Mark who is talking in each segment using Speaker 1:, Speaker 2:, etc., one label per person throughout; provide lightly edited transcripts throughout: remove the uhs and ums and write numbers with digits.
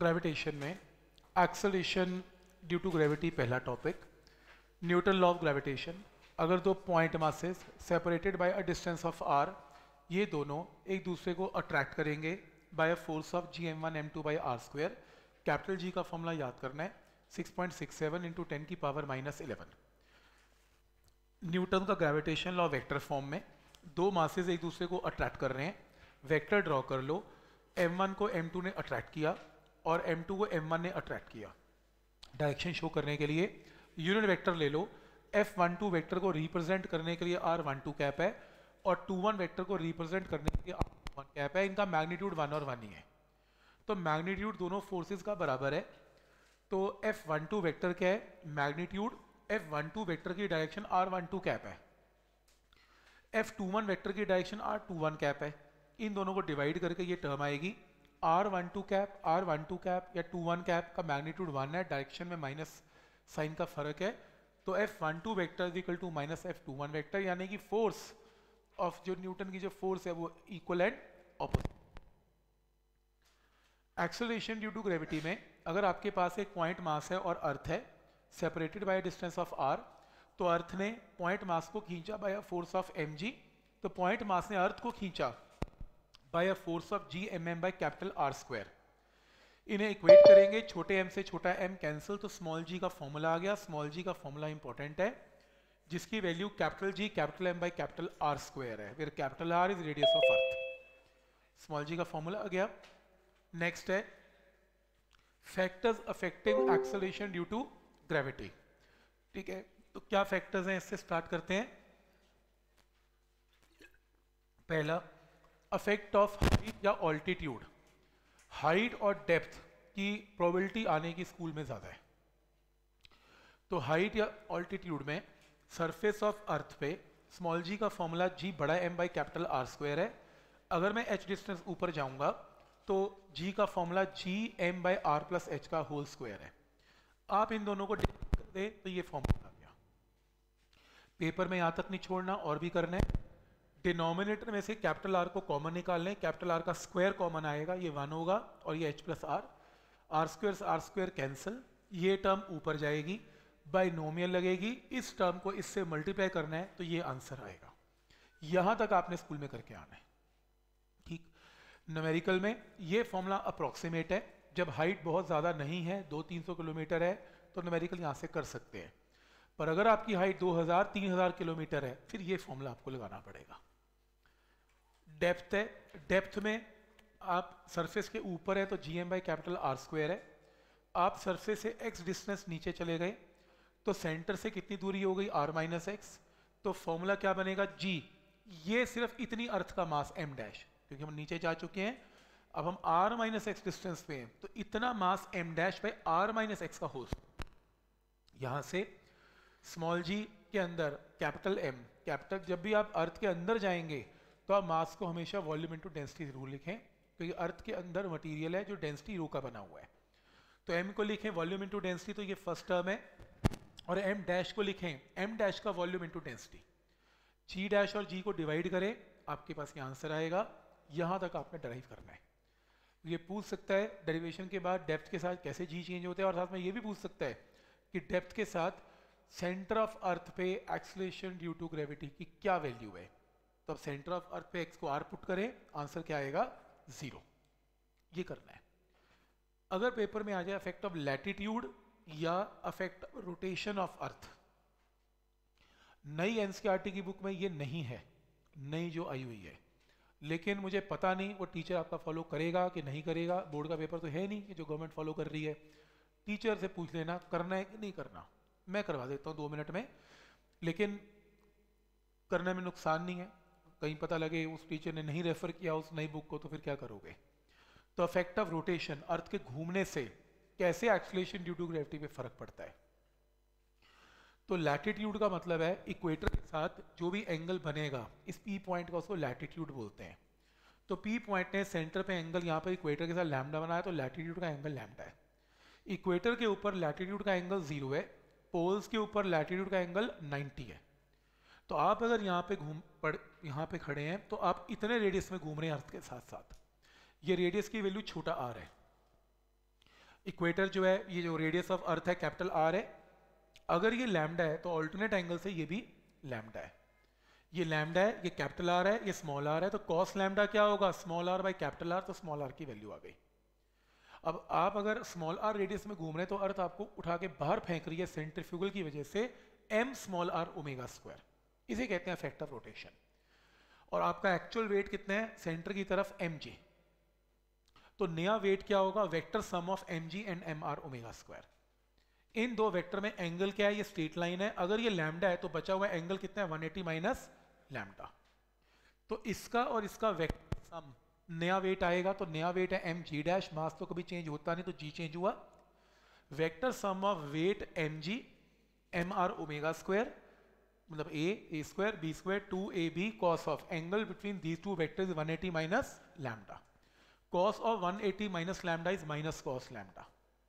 Speaker 1: Gravitation में acceleration due to gravity पहला topic. Newton law of gravitation. अगर दो point masses separated by a distance of R, ये दोनों एक दूसरे को अट्रैक्ट करेंगे by a force of gm1 m2 by R square. Capital G का फॉर्मूला याद करना है 6.67 इंटू 10 की पावर -11। न्यूटन का ग्रेविटेशन लॉ वेक्टर फॉर्म में दो मासेस एक दूसरे को अट्रैक्ट कर रहे हैं, वेक्टर ड्रॉ कर लो। m1 को m2 ने अट्रैक्ट किया और m2 को m1 ने अट्रैक्ट किया। डायरेक्शन शो करने के लिए यूनिट वेक्टर ले लो। f12 वेक्टर को रिप्रेजेंट करने के लिए r12 कैप है और 21 वेक्टर को रिप्रेजेंट करने के लिए r1 कैप है। इनका मैग्नीट्यूड 1 और 1 ही है, तो मैग्नीट्यूड दोनों फोर्सेस का बराबर है। तो f12 वेक्टर क्या है, मैग्नीट्यूड f12 वेक्टर की डायरेक्शन r12 कैप है, f21 वेक्टर की डायरेक्शन r21 कैप है। इन दोनों को डिवाइड करके ये टर्म आएगी r12 कैप या 21 कैप का मैग्नीट्यूड 1 है, डायरेक्शन में माइनस साइन का फर्क है। तो f12 vector is equal to minus f21 vector, यानी कि फोर्स ऑफ जो न्यूटन की जो फोर्स है वो equal and opposite. Acceleration due to gravity में अगर आपके पास एक पॉइंट मास है और अर्थ है separated by distance of r, तो अर्थ ने पॉइंट मास को खींचा by a force of mg, तो पॉइंट मास ने अर्थ को खींचा by a force of gmm by capital R square. इन्हें इक्वेट करेंगे, छोटे m से छोटा m कैंसिल, तो स्मॉल g का फॉर्मूला आ गया। स्मॉल g का फॉर्मूला इंपॉर्टेंट है, जिसकी value capital G capital M by capital R square है, फिर capital R is radius of earth. Small g का फॉर्मूला आ गया। नेक्स्ट है factors affecting acceleration due to gravity. ठीक है, तो क्या फैक्टर्स हैं, इससे स्टार्ट करते हैं। पहला, अफेक्ट ऑफ हाइट या ऑल्टीट्यूड। हाइट और डेप्थ की प्रोबेबिलिटी आने की स्कूल में ज्यादा है, तो हाइट या ऑल्टीट्यूड में सरफेस ऑफ अर्थ पे स्मॉल जी का फॉर्मूला g बड़ा M by capital R square है। अगर मैं h डिस्टेंस ऊपर जाऊंगा तो g का formula g M by R plus h का होल स्क्वायर है। आप इन दोनों को डिवाइड कर दे तो ये फॉर्मूला आ गया। पेपर में यहाँ तक नहीं छोड़ना, और भी करना है। डिनोमिनेटर में से कैपिटल R को कॉमन निकाल लें, कैपिटल R का स्क्वायर कॉमन आएगा, ये 1 होगा और ये h plus R square cancel, ये टर्म ऊपर जाएगी, बाइनोमियल लगेगी, इस टर्म को इससे मल्टीप्लाई करना है तो ये आंसर आएगा। यहां तक आपने स्कूल में करके आना है। ठीक, न्यूमेरिकल में ये फॉर्मूला अप्रोक्सीमेट है, जब हाइट बहुत ज़्यादा नहीं है, 200-300 किलोमीटर है, तो न्यूमेरिकल यहाँ से कर सकते हैं। पर अगर आपकी हाइट 2000-3000 किलोमीटर है, फिर ये फॉर्मूला आपको लगाना पड़ेगा। डेप्थ है, डेप्थ में आप सरफेस के ऊपर है तो gm by capital R square है। आप सरफेस से x डिस्टेंस नीचे चले गए तो सेंटर से कितनी दूरी हो गई r माइनस एक्स, तो फॉर्मूला क्या बनेगा g, ये सिर्फ इतनी अर्थ का मास m डैश, क्योंकि हम नीचे जा चुके हैं, अब हम r माइनस एक्स डिस्टेंस पे हैं, तो इतना mass m dash by r minus X का होल। यहां से स्मॉल g के अंदर कैपिटल M, कैपिटल, जब भी आप अर्थ के अंदर जाएंगे तो आप मास को हमेशा वॉल्यूम इनटू डेंसिटी जरूर लिखें, क्योंकि अर्थ के अंदर मटेरियल है जो डेंसिटी रो का बना हुआ है। तो m को लिखें वॉल्यूम इनटू डेंसिटी, तो ये फर्स्ट टर्म है, और m डैश को लिखें m डैश का volume into density. g dash और g को डिवाइड करें, आपके पास ये आंसर आएगा। यहां तक आपने डराइव करना है। ये पूछ सकता है डेरिवेशन के बाद डेप्थ के साथ कैसे g चेंज होते हैं, और साथ में ये भी पूछ सकता है कि डेप्थ के साथ सेंटर ऑफ अर्थ पे एक्सेलरेशन ड्यू टू ग्रेविटी की क्या वैल्यू है। तो अब सेंटर ऑफ अर्थ पे x को r पुट करें, आंसर क्या आएगा, 0। ये करना है। अगर पेपर में आ जाए अफेक्ट ऑफ लैटिट्यूड या अफेक्ट रोटेशन ऑफ अर्थ, नई एनसीईआरटी की बुक में ये नहीं है, नई जो आई हुई है, लेकिन मुझे पता नहीं वो टीचर आपका फॉलो करेगा कि नहीं करेगा। बोर्ड का पेपर तो है नहीं कि जो गवर्नमेंट फॉलो कर रही है। टीचर से पूछ लेना करना है कि नहीं करना, मैं करवा देता हूँ 2 मिनट में, लेकिन करने में नुकसान नहीं है। कहीं पता लगे उस टीचर ने नहीं रेफर किया उस नई बुक को, तो फिर क्या करोगे। तो अफेक्ट ऑफ रोटेशन, अर्थ के घूमने से कैसे एक्सेलरेशन ड्यू टू ग्रेविटी पे फर्क पड़ता है। तो लैटिट्यूड का मतलब है इक्वेटर के साथ जो भी एंगल बनेगा, इस पी पॉइंट का उसको लैटिट्यूड बोलते हैं। तो पी पॉइंट ने सेंटर पे एंगल यहाँ पर इक्वेटर के साथ लैम्डा बनाया, तो लैटिट्यूड का एंगल लैम्डा है। इक्वेटर के ऊपर लैटिट्यूड का एंगल 0 है, पोल्स के ऊपर लैटिट्यूड का एंगल 90 है। तो आप अगर यहाँ पे खड़े हैं तो आप इतने रेडियस में घूम रहे हैं अर्थ के साथ साथ, ये रेडियस की वैल्यू छोटा r है। इक्वेटर जो है, ये जो रेडियस ऑफ अर्थ है कैपिटल आर है, अगर ये लैम्डा है तो ऑल्टरनेट एंगल से ये भी लैम्डा है। ये लैम्डा है, ये कैपिटल आर है, ये स्मॉल आर है, तो कॉस लैम्डा क्या होगा, small R by capital R, तो स्मॉल आर की वैल्यू आ गई। अब आप अगर स्मॉल आर रेडियस में घूम रहे हैं तो अर्थ आपको उठा के बाहर फेंक रही है सेंट्रीफ्यूगल की वजह से, M small R omega square, इसे कहते हैं इफेक्ट ऑफ रोटेशन। और आपका एक्चुअल वेट कितना है सेंटर की तरफ, एम जी, तो नया वेट क्या होगा, vector sum of M G and M R omega square. इन दो वेक्टर में एंगल क्या है, ये स्ट्रेट लाइन है, अगर ये लैम्डा है तो बचा हुआ एंगल कितना है, 180 माइनस लैम्डा। तो इसका और इसका वेक्टर सम नया वेट आएगा, तो नया वेट है एम जी डैश, मास तो कभी चेंज होता नहीं तो जी चेंज हुआ, vector sum of weight M G M R omega square, मतलब A square B square 2ab cos of angle between these two vectors 180 minus lambda, cos of 180 minus lambda is minus cos lambda.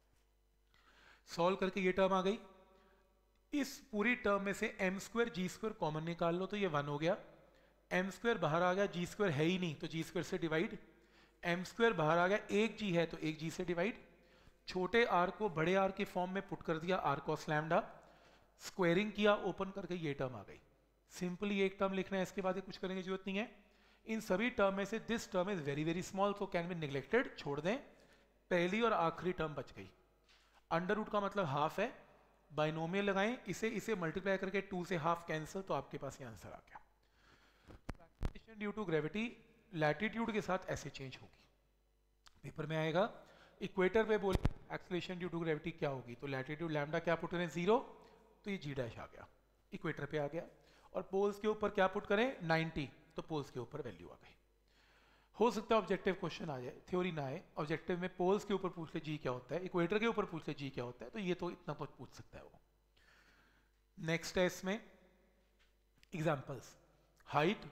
Speaker 1: Solve करके ये term आ गई। इस पूरी term में से M square G square common निकाल लो तो ये 1 हो गया, एम स्क्वायर बाहर आ गया, जी स्क्वायर है ही नहीं तो जी स्क्वायर से डिवाइड, एम स्क्वायर बाहर आ गया, एक जी है तो एक जी से डिवाइड, छोटे आर को बड़े आर के फॉर्म में पुट कर दिया, आर कॉस लैम्डा, स्क्वायरिंग किया, ओपन करके ये टर्म आ गई। सिंपली एक टर्म लिखना है, इसके बाद कुछ करने की जरूरत नहीं है। इन सभी टर्म में से this term is very very small, so can be neglected, छोड़ दें। पहली और आखिरी टर्म बच गई। अंडर रूट का मतलब हाफ है, बाइनोमियल लगाएं, इसे इसे मल्टीप्लाई करके 2 से हाफ कैंसिल, तो आपके पास ये आंसर आ गया। Acceleration due to gravity latitude के साथ ऐसे चेंज होगी, पेपर में आएगा। इक्वेटर पे बोल एक्सेलरेशन ड्यू टू ग्रेविटी क्या होगी, तो लैटिट्यूड लैम्डा क्या पुट करें 0, तो ये जी डैश आ गया, इक्वेटर पे आ गया। और पोल्स के ऊपर क्या पुट करें 90, तो पोल्स के ऊपर वैल्यू आ गई। हो सकता है ऑब्जेक्टिव क्वेश्चन आ जाए, थ्योरी ना आए, ऑब्जेक्टिव में पोल्स के ऊपर पूछ ले जी क्या होता है, इक्वेटर के ऊपर पूछ ले जी क्या होता है, तो ये तो इतना तो पूछ सकता है वो। नेक्स्ट है इसमें एग्जांपल्स। हाइट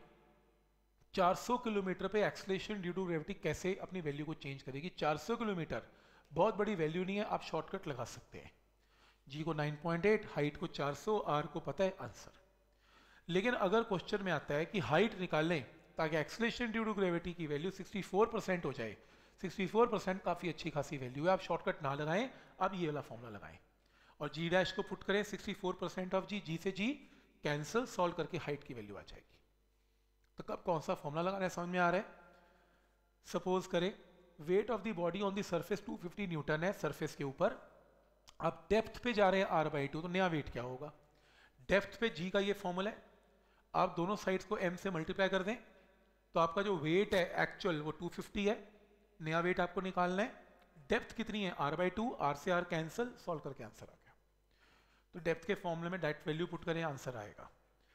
Speaker 1: 400 किलोमीटर पे एक्सेलरेशन ड्यू टू ग्रेविटी कैसे अपनी वैल्यू को चेंज करेगी। 400 किलोमीटर बहुत बड़ी वैल्यू नहीं है, आप शॉर्टकट लगा सकते हैं, जी को 9.8, हाइट को 400, आर को पता है आंसर। लेकिन अगर क्वेश्चन में आता है कि हाइट निकालें ताकि एक्सेलरेशन ड्यू टू ग्रेविटी की वैल्यू 64% हो जाए, 64% काफ़ी अच्छी खासी वैल्यू है, आप शॉर्टकट ना लगाएं, आप ये वाला फॉर्मूला लगाएं और जी डैश को पुट करें 64% ऑफ जी, जी से जी कैंसिल, सॉल्व करके हाइट की वैल्यू आ जाएगी। तो कब कौन सा फॉर्मूला लगाना है समझ में आ रहा है। सपोज करें weight of the body on the surface 250 newton है सरफेस के ऊपर, आप डेप्थ पे जा रहे हैं r/2, तो नया वेट क्या होगा। डेप्थ पे जी का ये फॉर्मूला है, आप दोनों साइड्स को m से मल्टीप्लाई कर दें तो आपका जो वेट है एक्चुअल वो 250 है, नया वेट आपको निकालना है। डेप्थ कितनी है r/2, r से r कैंसिल, सॉल्व करके आंसर आ गया। तो डेप्थ के फॉर्मूले में डायरेक्ट वैल्यू पुट करें, आंसर आएगा।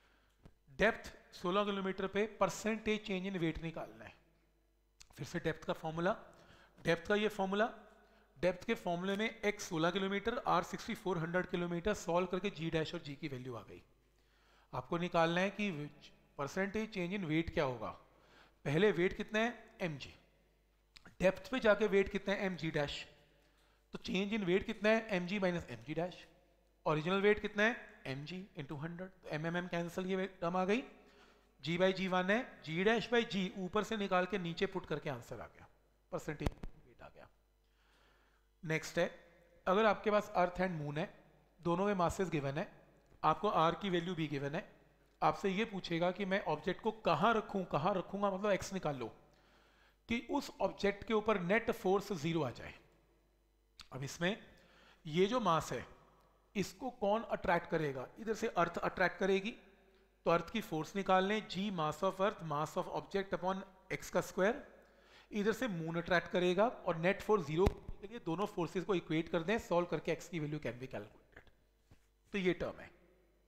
Speaker 1: डेप्थ 16 किलोमीटर पे परसेंटेज चेंज इन वेट निकालना है। फिर से डेप्थ का फॉर्मूला, डेप्थ का ये फॉर्मूला, डेप्थ के फॉर्मूले में x 16 kilometre, r 6400 kilometre, solve करके g डैश और g की वैल्यू आ गई। आपको निकालना है कि परसेंटेज चेंज इन वेट क्या होगा। पहले वेट कितना है mg, डेप्थ पे जाके वेट कितना है mg डैश, तो चेंज इन वेट कितना है mg minus mg dash, original weight कितना है mg इंटू 100, तो mm कैंसिल, ये टर्म आ गई। g बाई जी 1 है, g डैश बाई जी ऊपर से निकाल के नीचे पुट करके आंसर आ गया, परसेंटेज वेट आ गया। नेक्स्ट है, अगर आपके पास अर्थ एंड मून है, दोनों में मासेस गिवन है, आपको r की वैल्यू भी गिवन है, आपसे ये पूछेगा कि मैं ऑब्जेक्ट को कहाँ रखूँ, कहाँ रखूँगा मतलब x निकाल लो, कि उस ऑब्जेक्ट के ऊपर नेट फोर्स 0 आ जाए। अब इसमें ये जो मास है इसको कौन अट्रैक्ट करेगा, इधर से अर्थ अट्रैक्ट करेगी, तो अर्थ की फोर्स निकाल लें, g mass of earth mass of object upon x का स्क्वायर। इधर से मून अट्रैक्ट करेगा और नेट फोर्स 0 के लिए दोनों फोर्सेस को इक्वेट कर दें, सॉल्व करके x की वैल्यू कैन बी कैलकुलेटेड। तो ये टर्म है।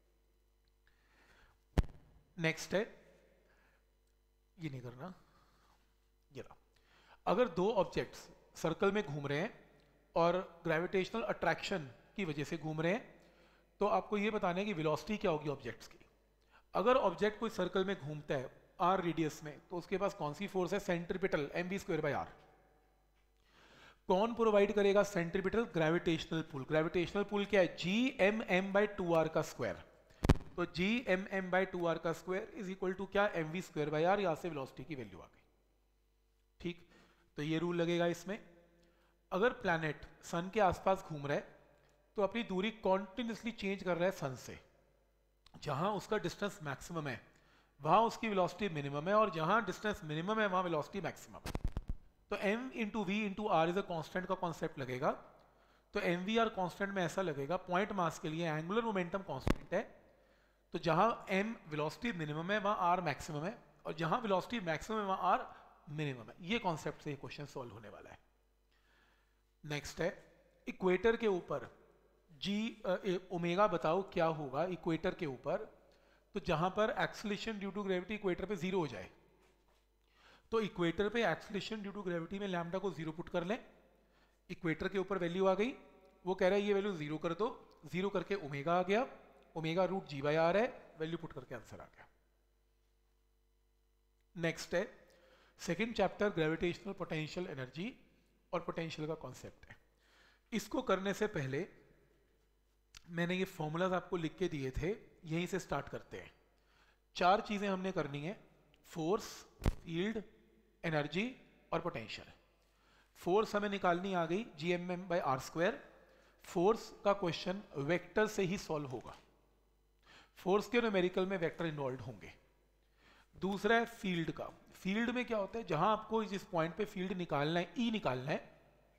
Speaker 1: नेक्स्ट है, ये नहीं करना, ये रहा। अगर दो ऑब्जेक्ट्स सर्कल में घूम रहे हैं और ग्रेविटेशनल अट्रैक्शन की वजह से घूम रहे हैं, तो आपको ये बताना है कि वेलोसिटी क्या होगी ऑब्जेक्ट्स की। अगर ऑब्जेक्ट कोई सर्कल में घूमता है r रेडियस में, तो उसके पास कौन सी फोर्स है, सेंट्रीपिटल mv²/r। कौन प्रोवाइड करेगा centripetal, gravitational pull. Gravitational pull क्या है, gmm/2r का स्क्वायर, तो gmm/2r का स्क्वायर इज इक्वल टू क्या, mv²/r। यहां से वेलोसिटी की वैल्यू आ गई। ठीक, तो ये रूल लगेगा इसमें। अगर प्लैनेट सन के आसपास घूम रहा है तो अपनी दूरी कॉन्टिन्यूसली चेंज कर रहा है सन से। जहां उसका डिस्टेंस मैक्सिमम है वहां उसकी वेलोसिटी मिनिमम है, और जहां डिस्टेंस मिनिमम है वहां वेलोसिटी मैक्सिमम है। तो m into V into R is a constant का कॉन्सेप्ट लगेगा। तो एम वी आर कॉन्स्टेंट में ऐसा लगेगा, पॉइंट मास के लिए एंगुलर मोमेंटम कॉन्स्टेंट है, तो जहां m वेलोसिटी मिनिमम है वहां r मैक्सिमम है, और जहां वेलोसिटी मैक्सिमम है वहां r मिनिमम है। ये कॉन्सेप्ट से ये क्वेश्चन सॉल्व होने वाला है। नेक्स्ट है इक्वेटर के ऊपर जी ओमेगा बताओ क्या होगा इक्वेटर के ऊपर। तो जहां पर acceleration due to gravity equator पे जीरो हो जाए, तो इक्वेटर पे एक्सेलरेशन ड्यू टू ग्रेविटी में लैम्डा को जीरो पुट कर लें। इक्वेटर के ऊपर वैल्यू आ गई, वो कह रहा है ये वैल्यू जीरो कर दो, जीरो करके ओमेगा आ गया, omega root G by R है, वैल्यू पुट करके आंसर आ गया। नेक्स्ट है second chapter gravitational potential energy और पोटेंशियल का कॉन्सेप्ट है। इसको करने से पहले मैंने ये फॉर्मूलाज आपको लिख के दिए थे, यहीं से स्टार्ट करते हैं। चार चीजें हमने करनी है, फोर्स, फील्ड, एनर्जी और पोटेंशियल। फोर्स हमें निकालनी आ गई GMM by R square. Force का क्वेश्चन वेक्टर से ही सॉल्व होगा, फोर्स के न्यूमेरिकल में वेक्टर इन्वॉल्व होंगे। दूसरा है फील्ड का। फील्ड में क्या होता है, जहां आपको जिस पॉइंट पे फील्ड निकालना है, ई निकालना है,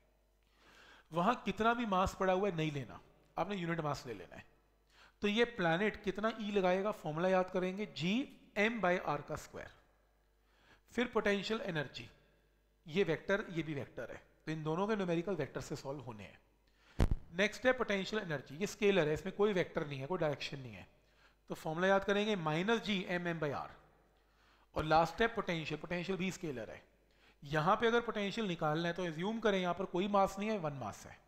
Speaker 1: वहां कितना भी मास पड़ा हुआ है नहीं लेना, आपने यूनिट मास ले लेना है। तो ये प्लैनेट कितना ई लगाएगा, फॉर्मूला याद करेंगे, GM बाई आर का स्क्वायर। फिर पोटेंशियल एनर्जी, ये वेक्टर ये भी वेक्टर है, तो इन दोनों के न्यूमेरिकल वेक्टर से सॉल्व होने हैं। नेक्स्ट है पोटेंशियल एनर्जी, ये स्केलर है, इसमें कोई वेक्टर नहीं है, कोई डायरेक्शन नहीं है, तो फॉर्मूला याद करेंगे -GMM बाई आर। और लास्ट है पोटेंशियल, पोटेंशियल भी स्केलर है। यहां पे अगर पोटेंशियल निकालना है तो एज्यूम करें यहां पर कोई मास नहीं है, वन मास है,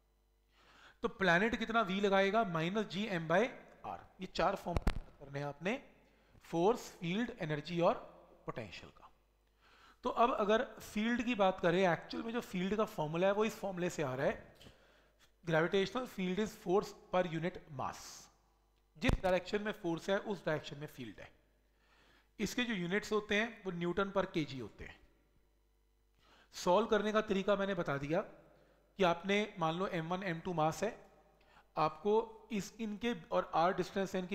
Speaker 1: तो प्लैनेट कितना v लगाएगा, -GM बाई आर। ये चार फॉर्मूला करने हैं आपने, फोर्स, फील्ड, एनर्जी और पोटेंशियल का। तो अब अगर फील्ड की बात करें, एक्चुअल में जो फील्ड का फॉर्मूला है वो इस फॉर्मूले से आ रहा है, gravitational field is force per unit mass. जिस डायरेक्शन में फोर्स है उस डायरेक्शन में फील्ड है। इसके जो यूनिट्स होते हैं वो न्यूटन पर केजी होते हैं। सॉल्व करने का तरीका मैंने बता दिया कि आपने मान लो m1 m2 मास है, आपको इनके और r डिस्टेंस है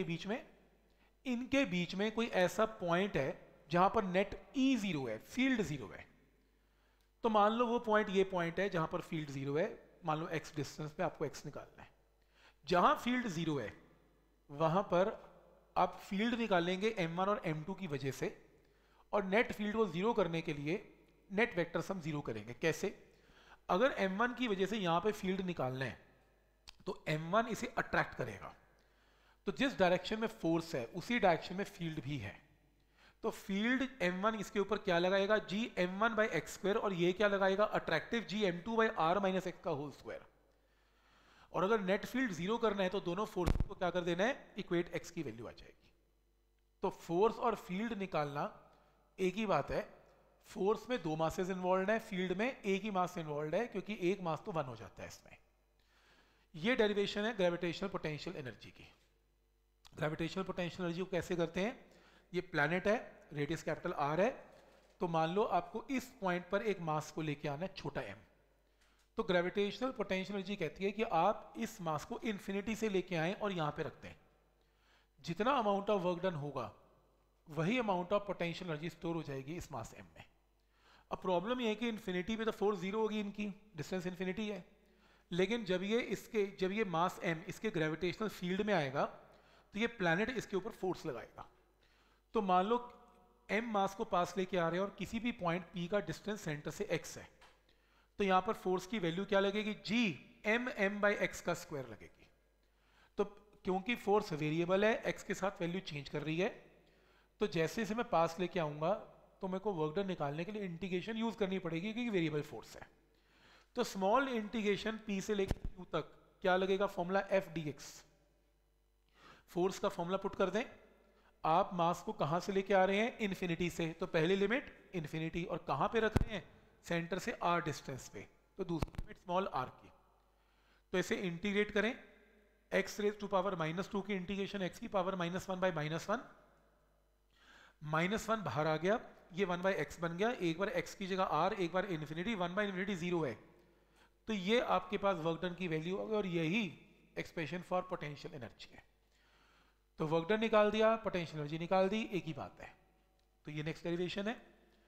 Speaker 1: इनके बीच में कोई ऐसा पॉइंट है जहां पर नेट E जीरो है, फील्ड जीरो है। तो मान लो वो पॉइंट ये पॉइंट है जहां पर फील्ड जीरो है, मान लो x डिस्टेंस पे आपको x निकालना है। जहां फील्ड जीरो है वहां पर आप फील्ड निकालेंगे m1 और m2 की वजह से, और नेट फील्ड को जीरो करने के लिए नेट वेक्टर सम जीरो करेंगे। कैसे, अगर m1 की वजह से यहां पे फील्ड निकालना है तो m1 इसे अट्रैक्ट करेगा, तो जिस डायरेक्शन में फोर्स है उसी डायरेक्शन में फील्ड भी है, तो फील्ड m1 इसके ऊपर क्या लगाएगा, GM1 बाई एक्स स्क्वायर, और ये क्या लगाएगा, attractive GM2 by R minus X का होल स्क्वायर। और अगर नेट फील्ड जीरो करना है तो दोनों फोर्स को क्या कर देना है, इक्वेट x की वैल्यू आ जाएगी। तो फोर्स और फील्ड निकालना एक ही बात है। फोर्स में दो मासेस इन्वॉल्व है, फील्ड में एक ही मास इन्वॉल्व है, क्योंकि एक मास तो वन हो जाता है इसमें। ये डेरिवेशन है ग्रेविटेशनल पोटेंशियल एनर्जी की। ग्रेविटेशनल पोटेंशियल एनर्जी को कैसे करते हैं, ये प्लैनेट है, रेडियस कैपिटल R है, तो मान लो आपको इस पॉइंट पर एक मास को लेके आना है छोटा m, तो ग्रेविटेशनल पोटेंशियल एनर्जी कहती है कि आप इस मास को इन्फिनिटी से लेके आएं और यहां पे रखते हैं। जितना अमाउंट ऑफ वर्क डन होगा वही amount of potential energy store हो जाएगी इस मास m में। अब प्रॉब्लम ये है कि इन्फिनिटी पे तो फोर्स जीरो होगी, इनकी डिस्टेंस इन्फिनिटी है, लेकिन जब ये मास m इसके ग्रेविटेशनल फील्ड में आएगा तो ये प्लैनेट इसके ऊपर फोर्स लगाएगा। तो मान लो m मास को पास लेके आ रहे हैं और किसी भी पॉइंट p का डिस्टेंस सेंटर से x है, तो यहां पर फोर्स की वैल्यू क्या लगेगी, GMM बाई एक्स का स्क्वायर लगेगी। तो क्योंकि फोर्स वेरिएबल है, x के साथ वैल्यू चेंज कर रही है, तो जैसे जैसे मैं पास लेके आऊंगा तो मेरे को वर्क डन निकालने के लिए इंटीग्रेशन यूज करनी पड़ेगी, क्योंकि वेरिएबल फोर्स है। तो स्मॉल इंटीग्रेशन p से लेकर q तक क्या लगेगा, फॉर्मूला f dx। फोर्स का फॉर्मूला पुट कर दें, आप मास को कहां से लेके आ रहे हैं, इन्फिनिटी से, तो पहली लिमिट इन्फिनिटी, और कहां पे रख रहे हैं, सेंटर से r डिस्टेंस पे, तो दूसरी लिमिट स्मॉल r की। तो इसे इंटीग्रेट करें, x रेज टू पावर -2 की इंटीग्रेशन x की पावर -1 बाई -1, -1 बाहर आ गया, ये 1 बाई एक्स बन गया, एक बार x की जगह r, एक बार इन्फिनिटी, 1 बाई इन्फिनिटी जीरो है, तो ये आपके पास वर्क डन की वैल्यू होगी और यही एक्सप्रेशन फॉर पोटेंशियल एनर्जी है। तो वर्क डन निकाल दिया, पोटेंशियल एनर्जी निकाल दी, एक ही बात है। तो ये नेक्स्ट डेरिवेशन है।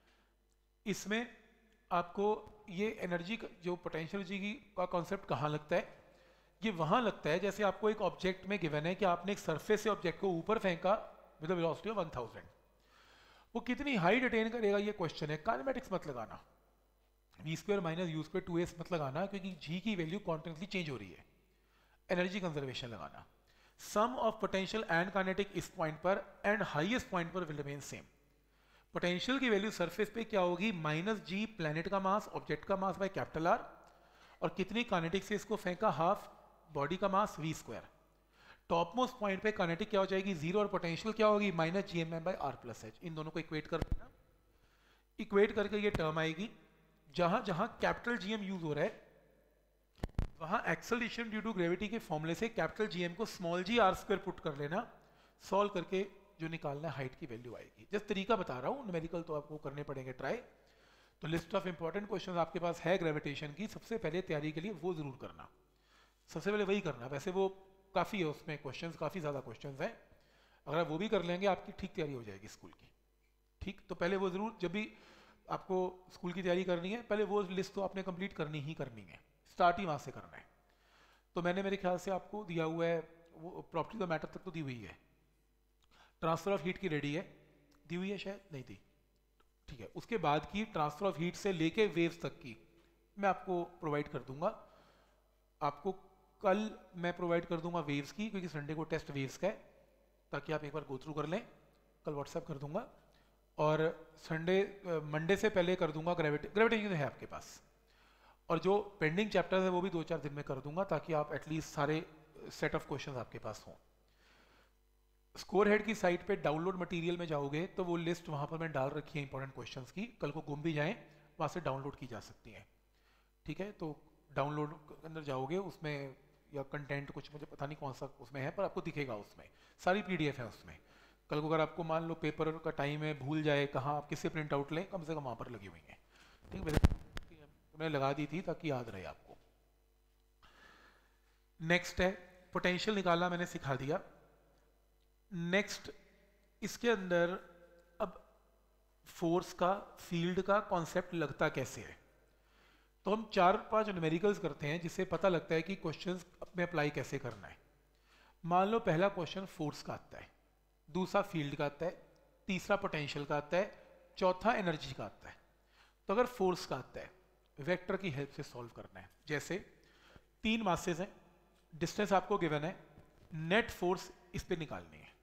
Speaker 1: इसमें आपको ये एनर्जी जो पोटेंशियल एनर्जी की का कॉन्सेप्ट कहाँ लगता है, ये वहाँ लगता है जैसे आपको एक ऑब्जेक्ट में गिवन है कि आपने एक सरफेस से ऑब्जेक्ट को ऊपर फेंका विद वेलोसिटी ऑफ 1000, वो कितनी हाइट अटेन करेगा ये क्वेश्चन है। काइनेमेटिक्स मत लगाना, v² माइनस u² 2s मत लगाना, क्योंकि g की वैल्यू कॉन्टिन्यूसली चेंज हो रही है। एनर्जी कंजर्वेशन लगाना। Sum of potential and kinetic इस पॉइंट पर एंड हाईएस्ट पॉइंट पर विल रिमेन सेम। पोटेंशियल की वैल्यू सरफेस पे क्या होगी, -g प्लैनेट का मास, ऑब्जेक्ट का मास बाय कैपिटल R, और कितनी काइनेटिक से इसको फेंका, हाफ बॉडी का mass v²। Top most point पे काइनेटिक क्या हो जाएगी, 0, और पोटेंशियल क्या होगी, -gmm/r+h। इन दोनों को इक्वेट कर देना। इक्वेट करके ये टर्म आएगी, जहां जहां कैपिटल GM यूज हो रहा है वहां एक्सेलरेशन ड्यू टू ग्रेविटी के फॉर्मूले से कैपिटल GM को स्मॉल g r² पुट कर लेना। सॉल्व करके जो निकालना है हाइट की वैल्यू आएगी। जस्ट तरीका बता रहा हूँ, न्यूमेरिकल तो आपको करने पड़ेंगे ट्राई। तो लिस्ट ऑफ इंपॉर्टेंट क्वेश्चन आपके पास है ग्रेविटेशन की, सबसे पहले तैयारी के लिए वो जरूर करना, सबसे पहले वही करना। वैसे वो काफ़ी है, उसमें क्वेश्चंस काफ़ी ज़्यादा क्वेश्चंस हैं, अगर आप वो भी कर लेंगे आपकी ठीक तैयारी हो जाएगी स्कूल की। ठीक, तो पहले वो ज़रूर, जब भी आपको स्कूल की तैयारी करनी है पहले वो लिस्ट तो आपने कंप्लीट करनी ही करनी है, स्टार्ट ही वहाँ से करना है। तो मैंने मेरे ख्याल से आपको दिया हुआ है, वो प्रॉपर्टी ऑफ मैटर तक तो दी हुई है, ट्रांसफर ऑफ हीट की रेडी है, दी हुई है शायद, नहीं दी, ठीक है। उसके बाद की ट्रांसफर ऑफ हीट से लेके वेव्स तक की मैं आपको प्रोवाइड कर दूंगा। आपको कल मैं प्रोवाइड कर दूंगा वेव्स की, क्योंकि संडे को टेस्ट वेव्स का है, ताकि आप एक बार गो थ्रू कर लें। कल व्हाट्सएप कर दूंगा, और मंडे से पहले कर दूंगा ग्रेविटेशन है आपके पास, और जो पेंडिंग चैप्टर्स है वो भी 2-4 दिन में कर दूंगा, ताकि आप एटलीस्ट सारे सेट ऑफ क्वेश्चंस आपके पास हों। स्कोर हेड की साइट पे डाउनलोड मटेरियल में जाओगे तो वो लिस्ट वहाँ पर मैं डाल रखी है इंपॉर्टेंट क्वेश्चंस की, कल को गुम भी जाएं वहाँ से डाउनलोड की जा सकती हैं, ठीक है। तो डाउनलोड के अंदर जाओगे, उसमें या कंटेंट कुछ मुझे पता नहीं कौन सा उसमें है, पर आपको दिखेगा उसमें सारी PDF है उसमें। कल को अगर आपको मान लो पेपर का टाइम है, भूल जाए कहाँ आप किससे प्रिंट आउट लें, कम से कम वहाँ पर लगी हुई हैं, ठीक है। मैंने लगा दी थी ताकि याद रहे आपको। नेक्स्ट है पोटेंशियल निकालना, मैंने सिखा दिया। नेक्स्ट इसके अंदर अब फोर्स का, फील्ड का कॉन्सेप्ट लगता कैसे है, तो हम 4-5 न्यूमेरिकल्स करते हैं जिससे पता लगता है कि क्वेश्चंस में अप्लाई कैसे करना है। मान लो पहला क्वेश्चन फोर्स का आता है, दूसरा फील्ड का आता है, तीसरा पोटेंशियल का आता है, चौथा एनर्जी का आता है। तो अगर फोर्स का आता है, वेक्टर की हेल्प से सॉल्व करना है। जैसे 3 मासेस हैं, डिस्टेंस आपको गिवन है, नेट फोर्स इस पे निकालनी है।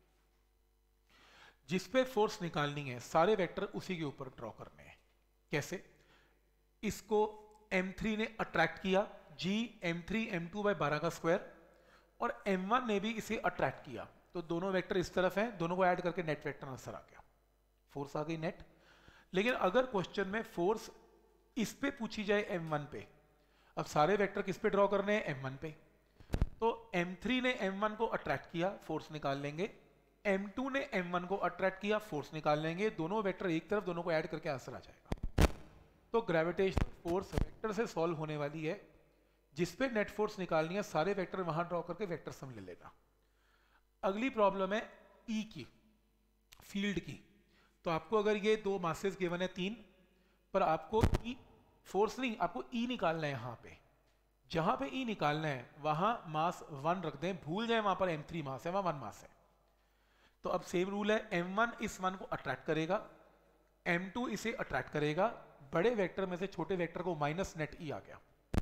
Speaker 1: जिस पे फोर्स निकालनी है सारे वेक्टर उसी के ऊपर ड्रॉ करने हैं। कैसे, इसको m3 ने अट्रैक्ट किया, g m3 m2/12 का स्क्वायर, और m1 ने भी इसे अट्रैक्ट किया, तो दोनों वेक्टर इस तरफ हैं, दोनों को ऐड करके नेट वेक्टर आंसर आ गया, फोर्स आ गई नेट। लेकिन अगर क्वेश्चन में फोर्स इस पे पूछी जाए m1 पे, अब सारे वेक्टर किस पे ड्रॉ करने हैं, m1 पे, तो m3 ने m1 को अट्रैक्ट किया, फोर्स निकाल लेंगे, m2 ने m1 को अट्रैक्ट किया, फोर्स निकाल लेंगे, दोनों वेक्टर एक तरफ, दोनों को ऐड करके आंसर आ जाएगा। तो ग्रेविटेशनल फोर्स वेक्टर से सॉल्व होने वाली है, जिस पे नेट फोर्स निकालनी है सारे वेक्टर वहां ड्रॉ करके वेक्टर सम ले लेना। अगली प्रॉब्लम है E की, फील्ड की। तो आपको अगर ये 2 मासेस गिवन है 3, पर आपको E फोर्स नहीं, आपको E निकालना है। यहाँ पे जहां पे E निकालना है वहां मास 1 रख दें, भूल जाए वहां पर m3 मास है, वहां 1 मास है। तो अब सेम रूल है, m1 इस 1 को अट्रैक्ट करेगा, m2 इसे अट्रैक्ट करेगा, बड़े वेक्टर में से छोटे वेक्टर को माइनस नेट E आ गया।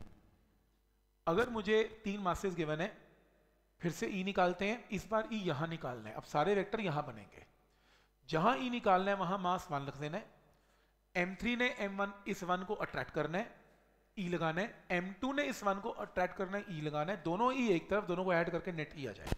Speaker 1: अगर मुझे 3 मासेस गिवन है, फिर से E निकालते हैं, इस बार E यहां निकालना है। अब सारे वेक्टर यहां बनेंगे, जहां E निकालना है वहां मास 1 रख देना है, m3 ने m1 इस 1 को अट्रैक्ट करना है, E लगाना है, m2 ने इस 1 को अट्रैक्ट करना है, E लगाना है, दोनों E एक तरफ, दोनों को ऐड करके नेट E आ जाए।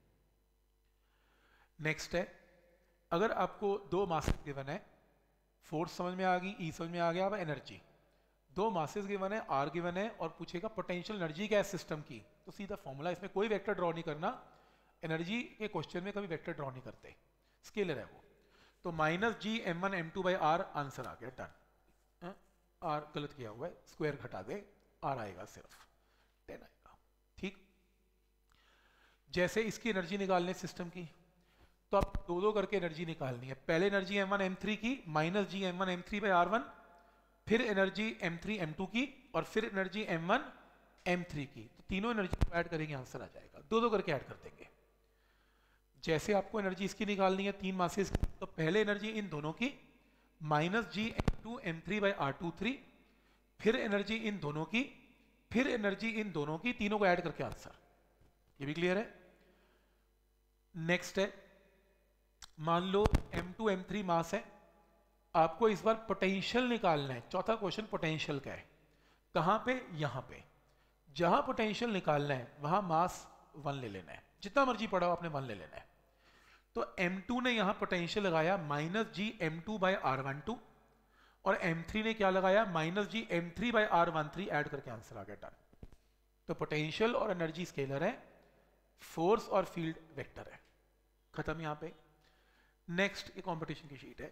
Speaker 1: नेक्स्ट है, अगर आपको 2 मासेस गिवन है, फोर्स समझ में आ गई, E समझ में आ गया, अब एनर्जी। 2 मासेस गिवन है, R गिवन है, और पूछेगा पोटेंशियल एनर्जी क्या है सिस्टम की, तो सीधा फॉर्मूला, इसमें कोई वेक्टर ड्रॉ नहीं करना। एनर्जी के क्वेश्चन में कभी वेक्टर ड्रॉ नहीं करते, स्केलर है वो। तो -g m1 m2/r आंसर आ गया, डन। R गलत किया हुआ है, स्क्वायर घटा दे, आर आएगा, सिर्फ 10 आएगा। ठीक, जैसे इसकी एनर्जी निकालने सिस्टम की, तो अब दो दो करके एनर्जी निकालनी है। पहले एनर्जी m1 m3 की minus ji m1 m3 by r1, फिर एनर्जी m3 m2 की, और फिर एनर्जी m1 m3 की। तो तीनों एनर्जी को ऐड करेंगे, आंसर आ जाएगा। दो दो करके ऐड कर देंगे। जैसे आपको एनर्जी इसकी निकालनी है 3 मासेस की, तो पहले एनर्जी इन दोनों की minus ji m2 m3 by r23, फिर एनर्जी इन दोनों की, फिर एनर्जी इन दोनों की, तीनों को ऐड करके आंसर। ये भी क्लियर है? नेक्स्ट है, मान लो m2 m3 मास है, आपको इस बार पोटेंशियल निकालना है। चौथा क्वेश्चन पोटेंशियल का है। कहां पे? यहां पे। जहां पोटेंशियल निकालना है वहां मास 1 ले लेना है, जितना मर्जी पड़ा हो आपने 1 ले लेना है। तो m2 ने यहां पोटेंशियल लगाया minus ji m2 by r12, और m3 ने क्या लगाया? Minus G m3 by r13, add करके आंसर आ गया, डन। तो पोटेंशियल और एनर्जी स्केलर है, फोर्स और फील्ड वेक्टर है, खत्म यहां पे। नेक्स्ट, ये कंपटीशन की शीट है।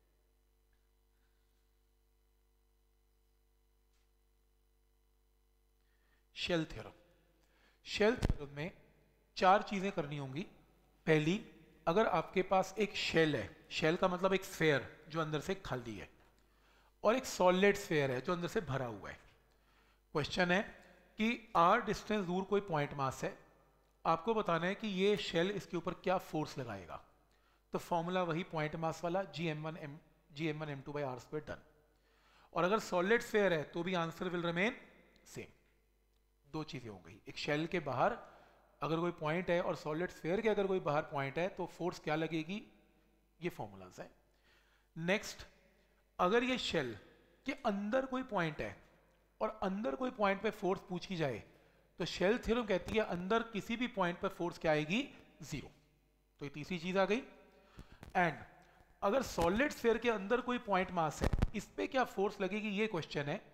Speaker 1: Shell theorem. शेल थ्योरम में 4 चीजें करनी होंगी। पहली, अगर आपके पास एक शेल है, शेल का मतलब एक स्फेयर जो अंदर से खाली है, और एक सॉलिड स्फेयर है जो अंदर से भरा हुआ है। क्वेश्चन है कि r डिस्टेंस दूर कोई पॉइंट मास है, आपको बताना है कि ये शेल इसके ऊपर क्या फोर्स लगाएगा। तो फॉर्मूला वही पॉइंट मास वाला, G M one M two by R square, done. और अगर सॉलिड स्फेयर है तो भी आंसर विल रिमेन सेम। दो चीजें हो गई, एक शेल के बाहर अगर कोई पॉइंट है और सॉलिड स्फेयर के अगर कोई बाहर पॉइंट है तो फोर्स क्या लगेगी, ये फॉर्मूलाज है। नेक्स्ट, अगर ये शेल के अंदर कोई पॉइंट है और अंदर कोई पॉइंट पे फोर्स पूछी जाए, तो शेल थ्योरम कहती है अंदर किसी भी पॉइंट पर फोर्स क्या आएगी? 0। तो ये तीसरी चीज आ गई। एंड अगर सॉलिड स्फीयर के अंदर कोई पॉइंट मास है, इस पे क्या फोर्स लगेगी, ये क्वेश्चन है।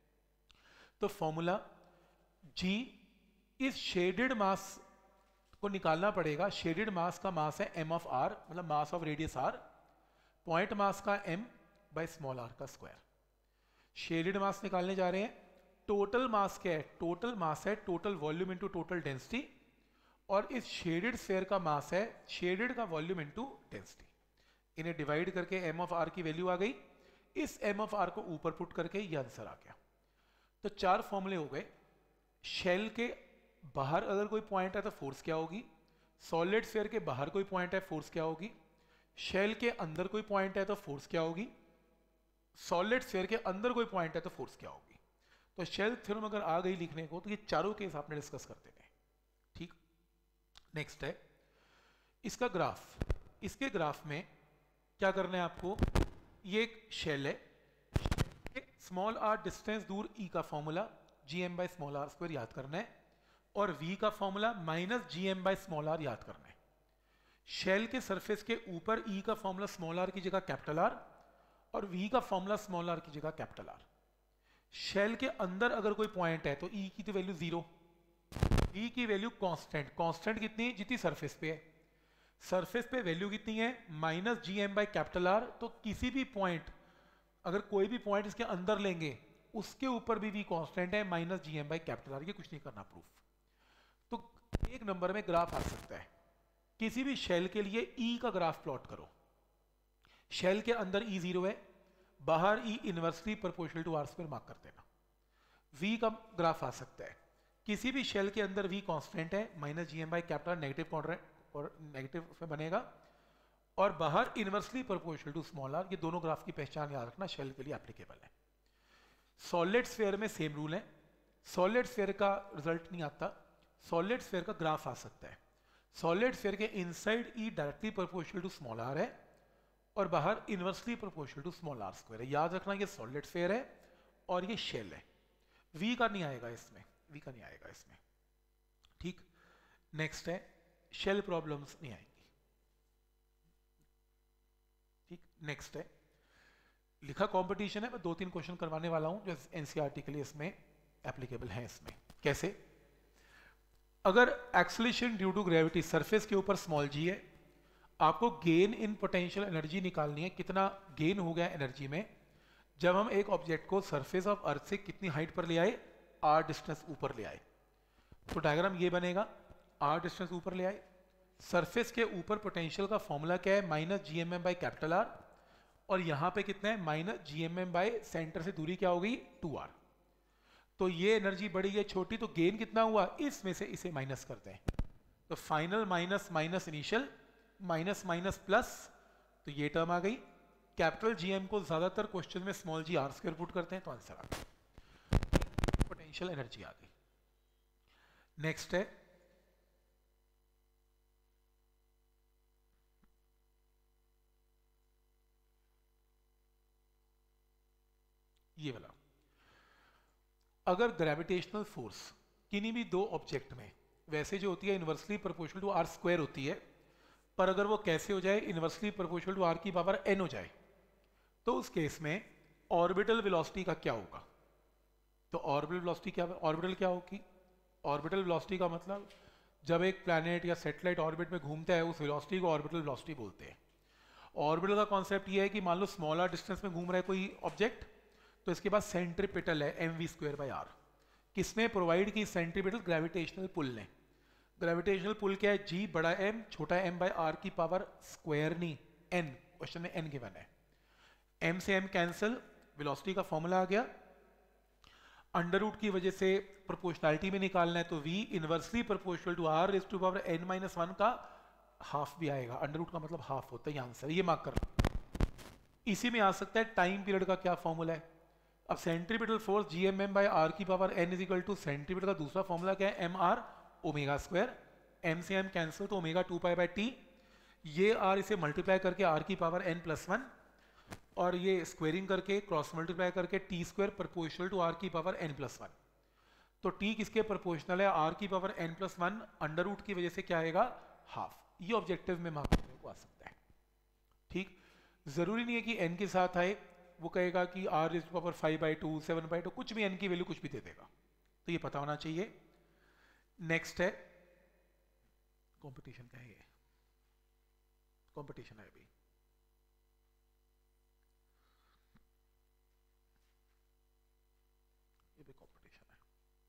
Speaker 1: तो फॉर्मूला जी, इस शेडेड मास को निकालना पड़ेगा। शेडेड मास का मास है m ऑफ r, मतलब mass of radius r, point mass का m बाय स्मॉल r का स्क्वायर। शेडेड मास निकालने जा रहे हैं। टोटल मास क्या है? टोटल मास है total volume into total density, और इस शेडेड स्फीयर का मास है शेडेड का वॉल्यूम इनटू डेंसिटी। इन्हें डिवाइड करके m ऑफ r की वैल्यू आ गई। इस m ऑफ r को ऊपर पुट करके ये आंसर आ गया। तो 4 फॉर्मूले हो गए। शेल के बाहर अगर कोई पॉइंट है तो फोर्स क्या होगी, सॉलिड स्फीयर के बाहर कोई पॉइंट है फोर्स क्या होगी, शेल के अंदर कोई पॉइंट है तो फोर्स क्या होगी, सॉलिड स्फीयर के अंदर कोई पॉइंट है तो फोर्स क्या होगी। तो शेल थ्योरम अगर आ गई लिखने को तो ये चारों केस आपने डिस्कस कर देने। ठीक, नेक्स्ट है इसका ग्राफ। इसके ग्राफ में क्या करना है आपको, ये एक शेल है, स्मॉल r डिस्टेंस दूर e का formula gm by small r square याद करना है, और v का formula minus gm by small r याद करना है। शेल के सरफेस के ऊपर e का फॉर्मूला स्मॉल r की जगह कैपिटल R, और v का फॉर्मूला स्मॉल r की जगह कैपिटल R। शेल के अंदर अगर कोई पॉइंट है तो e की तो वैल्यू 0, v की वैल्यू कांस्टेंट। कांस्टेंट कितनी है? जितनी सरफेस पे है। सरफेस पे वैल्यू कितनी है? Minus gm by capital R। तो किसी भी पॉइंट, अगर कोई भी पॉइंट इसके अंदर लेंगे उसके ऊपर भी v कांस्टेंट है, minus gm by capital R। ये कुछ नहीं करना प्रूफ। तो एक नंबर में ग्राफ आ सकता है। किसी भी शेल के लिए e का ग्राफ प्लॉट करो। शेल के अंदर e 0 है, बाहर e inversely proportional to r square mark कर देना। v का ग्राफ आ सकता है। किसी भी शेल के अंदर v कांस्टेंट है, minus gm by capital negative quadrant और नेगेटिव में बनेगा, और बाहर inversely proportional to small r। ये दोनों ग्राफ की पहचान याद रखना, शेल के लिए एप्लीकेबल है। सॉलिड स्फीयर में सेम रूल है। सॉलिड स्फीयर का रिजल्ट नहीं आता, सॉलिड स्फीयर का ग्राफ आ सकता है। सॉलिड स्फीयर के inside e directly proportional to small r है, और बाहर inversely proportional to small r square है। याद रखना ये सॉलिड स्फीयर है और ये शेल है। v का नहीं आएगा इसमें, v का नहीं आएगा इसमें। ठीक, नेक्स्ट है शेल प्रॉब्लम्स नहीं आएंगी। ठीक, नेक्स्ट है लिखा कंपटीशन है। मैं 2-3 क्वेश्चन करवाने वाला हूं जो एनसीईआरटी के लिए इसमें एप्लीकेबल हैं। इसमें कैसे, अगर acceleration due to gravity surface के ऊपर स्मॉल g है, आपको गेन इन पोटेंशियल एनर्जी निकालनी है। कितना गेन हो गया एनर्जी में जब हम एक ऑब्जेक्ट को सरफेस ऑफ अर्थ से कितनी हाइट पर ले आए, r डिस्टेंस ऊपर ले आए, तो डायग्राम ये बनेगा, r डिस्टेंस ऊपर ले आए, सरफेस के ऊपर पोटेंशियल का फॉर्मूला क्या है, minus G M M by capital R, और यहाँ पे कितना है, minus G M M by centre से दूरी क्या होगी, 2r। तो ये एनर्जी बड़ी है छोटी, तो गेन कितना हुआ, इसमें से इसे माइनस करते हैं, तो final minus minus initial, minus minus plus, तो ये टर्म आ गई। कैपिटल जीएम को ज्यादातर क्वेश्चन में small G R square put करते हैं, तो आंसर आ गया, पोटेंशियल एनर्जी आ गई। नेक्स्ट है ये वाला, अगर ग्रेविटेशनल फोर्स किन्हीं भी दो ऑब्जेक्ट में, वैसे जो होती है inversely proportional to R square होती है, पर अगर वो कैसे हो जाए, इनवर्सली प्रोपोर्शनल टू आर की पावर एन हो जाए, तो उस केस में ऑर्बिटल वेलोसिटी का क्या होगा। तो ऑर्बिटल वेलोसिटी क्या, ऑर्बिटल क्या होगी, ऑर्बिटल वेलोसिटी का मतलब जब एक प्लैनेट या सैटेलाइट ऑर्बिट में घूमता है, उस वेलोसिटी को ऑर्बिटल वेलोसिटी बोलते हैं। ऑर्बिटल का कॉन्सेप्ट ये है कि मान लो स्मॉलर डिस्टेंस में घूम रहा है कोई ऑब्जेक्ट, तो इसके पास सेंट्रीपिटल है M V square by R. किसने प्रोवाइड की, सेंट्रीपिटल, ग्रेविटेशनल पुल ने। ग्रेविटेशनल पुल क्या है, जी बड़ा एम छोटा एम बाई आर की पावर स्क्वायर, नहीं एन, क्वेश्चन में एन गिवन है। एम से एम कैंसिल, वेलोसिटी का फॉर्मूला आ गया। अंडर रूट की वजह से प्रोपोर्शनैलिटी में निकालना है, तो v inversely proportional to r raise to power n minus 1 का हाफ भी आएगा, अंडर रूट का मतलब हाफ होता है, ये आंसर, ये मार्क करना। इसी में आ सकता है टाइम पीरियड का क्या फॉर्मूला है। अब centripetal force G M M by R की power n is equal to, centripetal का दूसरा फॉर्मूला क्या है, M R omega square, m से m कैंसिल, तो ओमेगा 2 पाई बाई टी, ये r इसे मल्टीप्लाई करके r की पावर n प्लस 1, और ये स्क्वेयरिंग करके क्रॉस मल्टीप्लाई करके T square proportional to R की पावर n प्लस 1। तो टी किसके प्रोपोर्शनल है, आर की power n plus 1, under root की वजह से क्या आएगा, हाफ। ये ऑब्जेक्टिव में मार्क करने को आ सकता है। ठीक, जरूरी नहीं है कि n के साथ आए, वो कहेगा कि r इज पावर 5/2, 7/2, कुछ भी n की वैल्यू कुछ भी दे देगा, तो ये पता होना चाहिए। नेक्स्ट है कंपटीशन का है, ये कंपटीशन है अभी। कंपटीशन है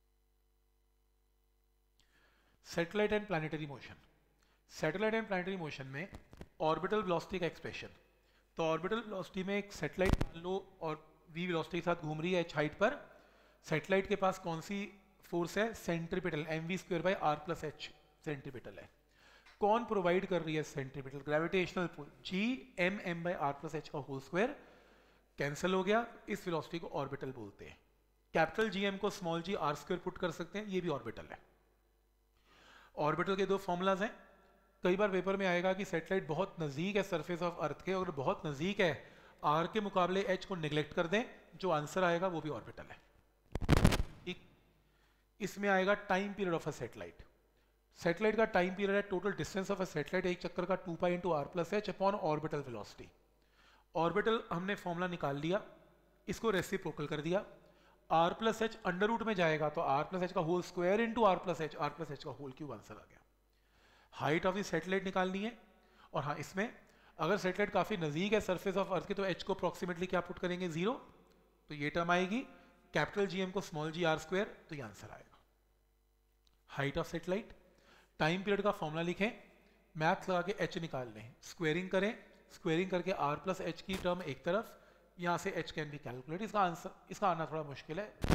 Speaker 1: satellite and planetary motion. Satellite and planetary motion में ऑर्बिटल वेलोसिटी का एक्सप्रेशन, तो ऑर्बिटल वेलोसिटी में एक सैटेलाइट मान लो और v वेलोसिटी के साथ घूम रही है h हाइट पर, सैटेलाइट के पास कौन सी फोर्स है, centripetal, M V square by R plus H centripetal है। कौन प्रोवाइड कर रही है centripetal, gravitational pull, G M M by R plus H का होल स्क्वायर, कैंसिल हो गया, इस वेलोसिटी को ऑर्बिटल बोलते हैं। कैपिटल जी एम को small G R square put कर सकते हैं, ये भी ऑर्बिटल है। ऑर्बिटल के दो फॉर्मूलाज हैं। कई बार पेपर में आएगा कि सैटेलाइट बहुत नज़दीक है सरफेस ऑफ अर्थ के, अगर बहुत नज़दीक है आर के मुकाबले एच को निगलेक्ट कर दें, जो आंसर आएगा वो भी ऑर्बिटल है। ठीक, इसमें आएगा time period of a satellite. Satellite का टाइम पीरियड है total distance of a satellite, एक चक्कर का 2 pi into R plus H upon orbital velocity. Orbital हमने फॉर्मूला निकाल लिया, इसको रेसिप्रोकल कर दिया, R plus H under root में जाएगा तो आर प्लस एच का whole square into R plus H का होल क्यूब, आंसर आ गया। हाइट ऑफ द सैटेलाइट निकालनी है, और हाँ इसमें अगर सैटेलाइट काफी नजदीक है सरफेस ऑफ अर्थ के, तो एच को अप्रोक्सीमेटली क्या पुट करेंगे, 0, तो ये टर्म आएगी। कैपिटल जी एम को स्मॉल जी आर स्क्वायर, तो ये आंसर आएगा। Height of satellite, time period का फॉर्मूला लिखें, मैथ लगा के एच निकाल लें, स्क्वेयरिंग करें, स्क्वेयरिंग करके आर प्लस एच की टर्म एक तरफ, यहाँ से एच कैन बी कैलकुलेट, इसका आंसर, इसका आना थोड़ा मुश्किल है।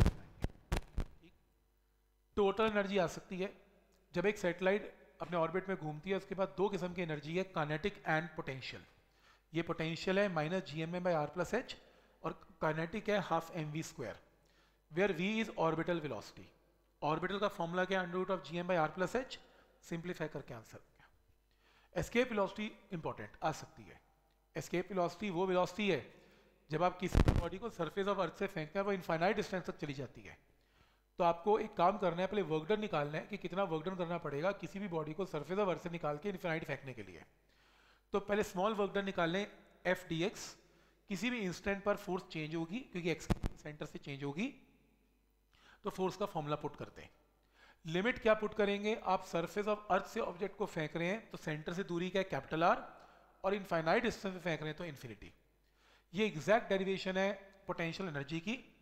Speaker 1: टोटल एनर्जी आ सकती है जब एक सैटेलाइट अपने ऑर्बिट में घूमती है, उसके बाद दो किस्म की एनर्जी है, काइनेटिक एंड पोटेंशियल। ये पोटेंशियल है minus G M M by R plus H, और काइनेटिक है half M V square, where V is orbital velocity. Orbital का फॉर्मूला क्या है, under root of G M by R plus H, simplify करके answer हो गया। Escape velocity important आ सकती है। एस्केप वेलोसिटी वो वेलोसिटी है जब आप किसी बॉडी को सरफेस ऑफ अर्थ से फेंकते हैं, वो इनफाइनाइट डिस्टेंस तक चली जाती है। तो आपको एक काम करना है, पहले वर्क डन निकालना है कि कितना वर्क डन करना पड़ेगा किसी भी बॉडी को सरफेस ऑफ अर्थ से निकाल के इनफाइनाइट फेंकने के लिए। तो पहले स्मॉल वर्क डन निकाल लें, एफ डी एक्स, किसी भी इंस्टेंट पर फोर्स चेंज होगी क्योंकि एक्स सेंटर से चेंज होगी, तो फोर्स का फॉर्मूला पुट करते हैं। लिमिट क्या पुट करेंगे, आप सरफेस ऑफ अर्थ से ऑब्जेक्ट को फेंक रहे हैं तो सेंटर से दूरी क्या है, कैपिटल आर, और इनफाइनाइट डिस्टेंस से फेंक रहे हैं तो इन्फिनिटी। ये एग्जैक्ट डेरिवेशन है पोटेंशियल एनर्जी की।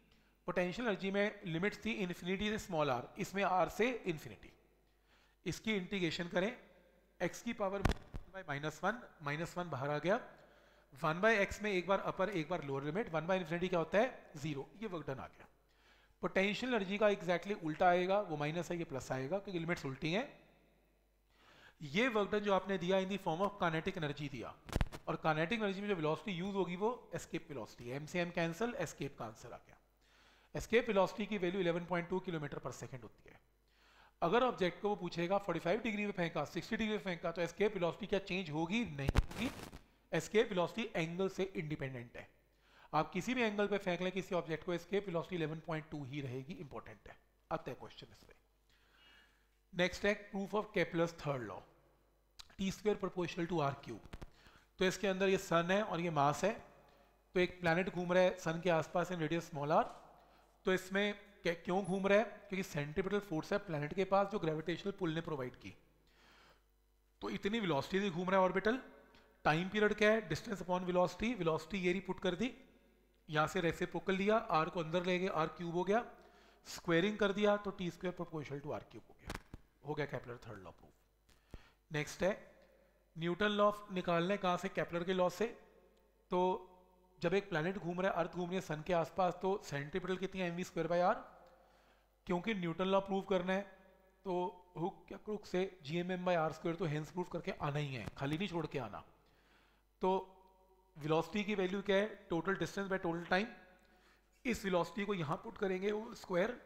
Speaker 1: पोटेंशियल एनर्जी में लिमिट्स थी इन्फिनिटी से स्मॉल आर, इसमें आर से इन्फिनिटी। इसकी इंटीग्रेशन करें, x की पावर बाई -1 बाहर आ गया, 1/x में एक बार अपर एक बार लोअर लिमिट, 1/इन्फिनिटी क्या होता है 0, ये वर्क डन आ गया। पोटेंशियल एनर्जी का एग्जैक्टली उल्टा आएगा, वो माइनस है ये प्लस आएगा क्योंकि लिमिट्स उल्टी हैं। ये वर्क डन जो आपने दिया in the form of kinetic energy दिया, और काइनेटिक एनर्जी में जो वेलोसिटी यूज होगी वो एस्केप वेलोसिटी है, m से m कैंसिल, एस्केप का आंसर आ गया। एस्केप वेलोसिटी की वैल्यू 11.2 किलोमीटर पर सेकंड होती है। अगर ऑब्जेक्ट को वो पूछेगा 45 डिग्री में फेंका, 60 डिग्री में फेंका, तो एस्केप वेलोसिटी क्या चेंज होगी? नहीं होगी। एस्केप वेलोसिटी एंगल से इंडिपेंडेंट है। आप किसी भी एंगल पे फेंक लें किसी ऑब्जेक्ट को, एस्केप वेलोसिटी 11.2 ही रहेगी, इंपॉर्टेंट है। आता है क्वेश्चन इस पे। नेक्स्ट है proof of Kepler's third law, T² proportional to r³। तो इसके अंदर ये सन है और ये मास है, तो एक प्लैनेट घूम रहा है सन के आसपास इन रेडियस स्मॉल r। तो इसमें क्यों घूम रहा है? क्योंकि सेंट्रीपिटल फोर्स है प्लैनेट के पास जो ग्रेविटेशनल पुल ने प्रोवाइड की, तो इतनी वेलोसिटी से घूम रहा है ऑर्बिटल। टाइम पीरियड क्या है? डिस्टेंस अपॉन वेलोसिटी, वेलोसिटी ये पुट कर दी, यहाँ से रेसिप्रोकल लिया, r को अंदर ले गए, r³ हो गया, स्क्वायरिंग कर दिया तो T² प्रोपोर्शनल टू r³ हो गया Kepler third law proof. Next है न्यूटन लॉ निकालने कहाँ से? केपलर के लॉ से। तो जब एक प्लैनेट घूम रहा है, अर्थ घूम रही है सन के आसपास, तो सेंट्रीपिटल कितनी है? mv²/r। क्योंकि न्यूटन लॉ प्रूव करना है तो हुक या क्रुक से gmm/r² तो हेंस प्रूफ करके आना ही है, खाली नहीं छोड़ के आना। तो वेलोसिटी की वैल्यू क्या है? Total distance by total time. इस वेलोसिटी को यहाँ पुट करेंगे वो स्क्वायर,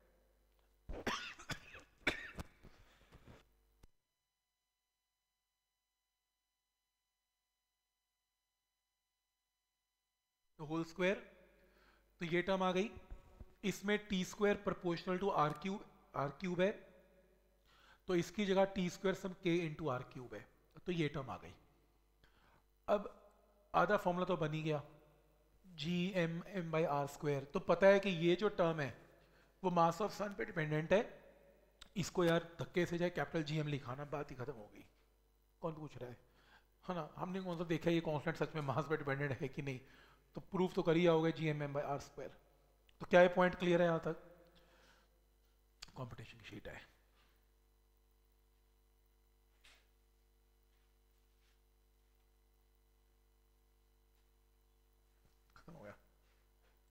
Speaker 1: तो होल स्क्वायर, तो ये टर्म आ गई। इसमें T² प्रोपोर्शनल टू r³ है, तो इसकी जगह T² सम k इंटू r³ है, तो ये टर्म आ गई। अब आधा फॉर्मूला तो बन ही गया, gmm/r²। तो पता है कि ये जो टर्म है वो मास ऑफ सन पे डिपेंडेंट है। इसको यार धक्के से जाए कैपिटल GM लिखाना, बात ही खत्म हो गई। कौन पूछ रहा है ना? हमने कौन सा देखा ये कांस्टेंट सच में मास पे डिपेंडेंट है कि नहीं? तो प्रूफ तो कर ही आओगे gmm/r²। तो क्या ये पॉइंट क्लियर है यहाँ तक? कंपटीशन की शीट है।